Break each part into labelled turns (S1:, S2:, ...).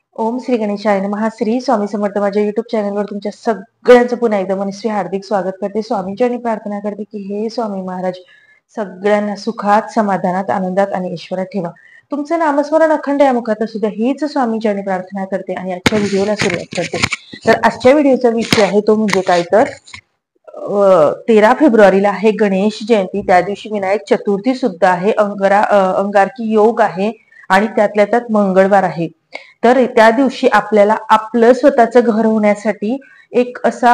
S1: ओम श्री गणेशाय नमः. श्री स्वामी समर्थ. माझ्या युट्यूब चॅनलवर तुमच्या सगळ्यांचं पुन्हा एकदा मनस्वी हार्दिक स्वागत करते. स्वामींची आणि प्रार्थना करते की हे स्वामी महाराज सगळ्यांना सुखात, समाधानात, आनंदात आणि ईश्वरात ठेवा. तुमचं नामस्मरण अखंड या मुखात असू द्या हीच स्वामींची आणि प्रार्थना करते आणि आजच्या व्हिडिओला सुरुवात करते. तर आजच्या व्हिडिओचा विषय आहे तो म्हणजे काय तर 13 फेब्रुवारीला आहे गणेश जयंती. त्या दिवशी विनायक चतुर्थी सुद्धा आहे. अंगारकी योग आहे आणि त्यातल्या त्यात मंगळवार आहे. तर त्या दिवशी आपल्याला आपलं स्वतःचं घर होण्यासाठी एक असा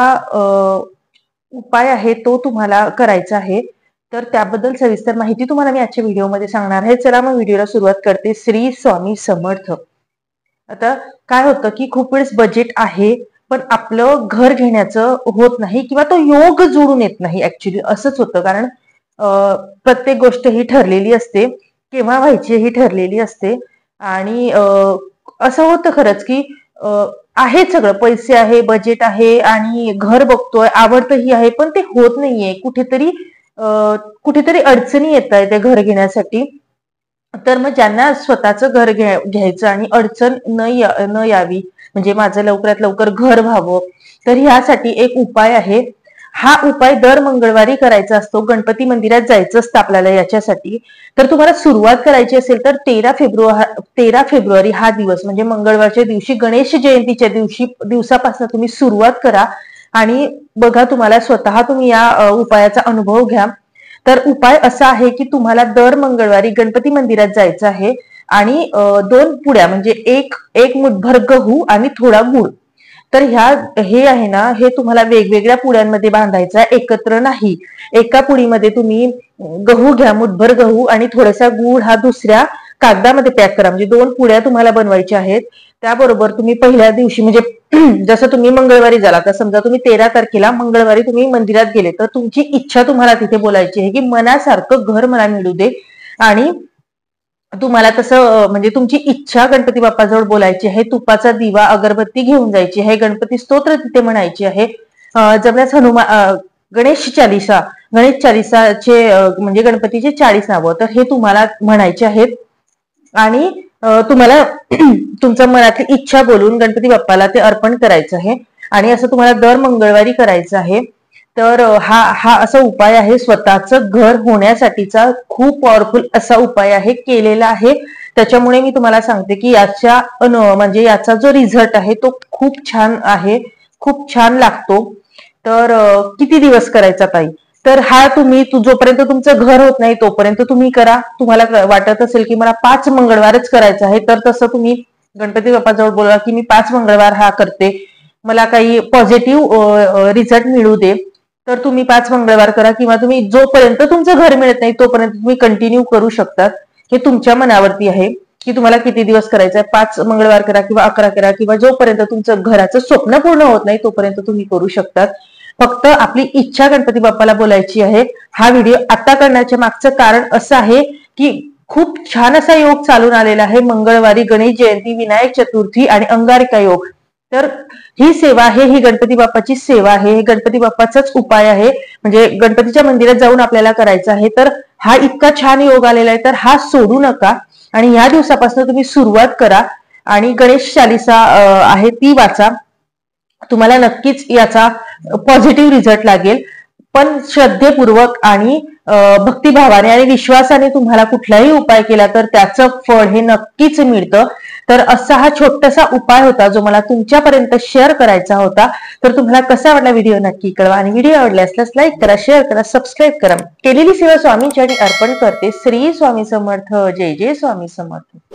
S1: उपाय आहे तो तुम्हाला करायचा आहे. तर त्याबद्दल सविस्तर माहिती तुम्हाला मी आजच्या व्हिडिओमध्ये सांगणार आहे. चला मग व्हिडिओला सुरुवात करते. श्री स्वामी समर्थ. आता काय होतं की खूप वेळेस बजेट आहे पण आपलं घर घेण्याचं होत नाही किंवा तो योग जुळून येत नाही. ऍक्च्युली असंच होतं, कारण प्रत्येक गोष्ट ही ठरलेली असते, केव्हा व्हायची ही ठरलेली असते. आणि असं होतं खरंच की आहे सगळं, पैसे आहे, बजेट आहे आणि घर बघतोय, आवडतंही आहे, पण ते होत नाहीये. कुठेतरी अडचणी येत आहे ते घर घेण्यासाठी. तर मग ज्यांना स्वतःचं घर घ्यायचं आणि अडचण न यावी, म्हणजे माझं लवकरात लवकर घर व्हावं, तर ह्यासाठी एक उपाय आहे. हा उपाय दर मंगळवारी करायचा असतो. गणपती मंदिरात जायचं असतं आपल्याला याच्यासाठी. तर तुम्हाला सुरुवात करायची असेल तर 13 फेब्रुवारी हा दिवस म्हणजे मंगळवारच्या दिवशी, गणेश जयंतीच्या दिवसापासून तुम्ही सुरुवात करा आणि बघा, तुम्हाला स्वतः तुम्ही या उपायाचा अनुभव घ्या. तर उपाय असा आहे की तुम्हाला दर मंगळवारी गणपती मंदिरात जायचं आहे आणि 2 पुड्या म्हणजे एक मुठभर गहू आणि थोडा गुळ. तर हे आहे ना, हे तुम्हाला वेगवेगळ्या पुड्यांमध्ये बांधायचं आहे, एकत्र नाही. एका पुडीमध्ये तुम्ही गहू घ्या, मुठभर गहू, आणि थोडासा गुळ हा दुसऱ्या कागदामध्ये पॅक करा. म्हणजे 2 पुड्या तुम्हाला बनवायच्या आहेत. त्याबरोबर तुम्ही पहिल्या दिवशी म्हणजे जसं तुम्ही मंगळवारी झाला, तर समजा तुम्ही 13 तारखेला मंगळवारी तुम्ही मंदिरात गेले, तर तुमची इच्छा तुम्हाला तिथे बोलायची आहे की मनासारखं घर मला मिळू दे. आणि तुम्हाला तसं म्हणजे तुमची इच्छा गणपती बाप्पाजवळ बोलायची आहे. तुपाचा दिवा, अगरबत्ती घेऊन जायची आहे. गणपती स्तोत्र तिथे म्हणायची आहे. जमल्यास गणेश चालिसाचे म्हणजे गणपतीचे 40 नावं, तर हे तुम्हाला म्हणायचे आहेत. आणि तुम्हाला तुमच्या मनातली इच्छा बोलून गणपती बाप्पाला ते अर्पण करायचं आहे. आणि असं तुम्हाला दर मंगळवारी करायचं आहे. तर हा असा उपाय आहे, स्वतःचं घर होण्यासाठीचा खूप पॉवरफुल असा उपाय आहे, केलेला आहे. त्याच्यामुळे मी तुम्हाला सांगते की म्हणजे याचा जो रिझल्ट आहे तो खूप छान आहे, खूप छान लागतो. तर किती दिवस करायचा ताई? तर हा तुम्ही जोपर्यंत तुमचं घर होत नाही तोपर्यंत तुम्ही करा. तुम्हाला वाटत असेल की मला 5 मंगळवारच करायचं आहे, तर तसं तुम्ही गणपती बाप्पाजवळ बोला की मी 5 मंगळवार हा करते, मला काही पॉझिटिव्ह रिझल्ट मिळू दे. तर तुम्ही 5 मंगळवार करा, किंवा तुम्ही जोपर्यंत तुमचं घर मिळत नाही तोपर्यंत तुम्ही कंटिन्यू करू शकतात. हे तुमच्या मनावरती आहे की तुम्हाला किती दिवस करायचं आहे. 5 मंगळवार करा किंवा 11 करा, किंवा जोपर्यंत तुमचं घराचं स्वप्न पूर्ण होत नाही तोपर्यंत तुम्ही करू शकतात. फक्त आपली इच्छा गणपती बाप्पाला बोलायची आहे. हा व्हिडिओ आता करण्याच्या मागचं कारण असं आहे की खूप छान असा योग चालून आलेला आहे. मंगळवारी गणेश जयंती, विनायक चतुर्थी आणि अंगारिका योग. तर ही सेवा आहे, ही गणपती बाप्पाची सेवा आहे, हे गणपती बाप्पाचाच उपाय आहे. म्हणजे गणपतीच्या मंदिरात जाऊन आपल्याला करायचं आहे. तर हा इतका छान योग आलेला आहे, तर हा सोडू नका आणि या दिवसापासून तुम्ही सुरुवात करा. आणि गणेश चालिसा आहे ती वाचा. तुम्हाला नक्कीच याचा पॉझिटिव्ह रिझल्ट लागेल. पण श्रद्धेपूर्वक आणि भक्तिभावाने आणि विश्वासाने तुम्हाला कुठलाही उपाय केला तर त्याचं फळ हे नक्कीच मिळतं. तर असा हा छोटासा उपाय होता जो मला तुमच्यापर्यंत शेअर करायचा होता. तर तुम्हाला कसा वाटला व्हिडिओ नक्की कळवा आणि व्हिडिओ आवडला असल्यास लाईक करा, शेअर करा, सबस्क्राईब करा. केलेली सेवा स्वामींच्या अर्पण करते. श्री स्वामी समर्थ. जय जय स्वामी समर्थ.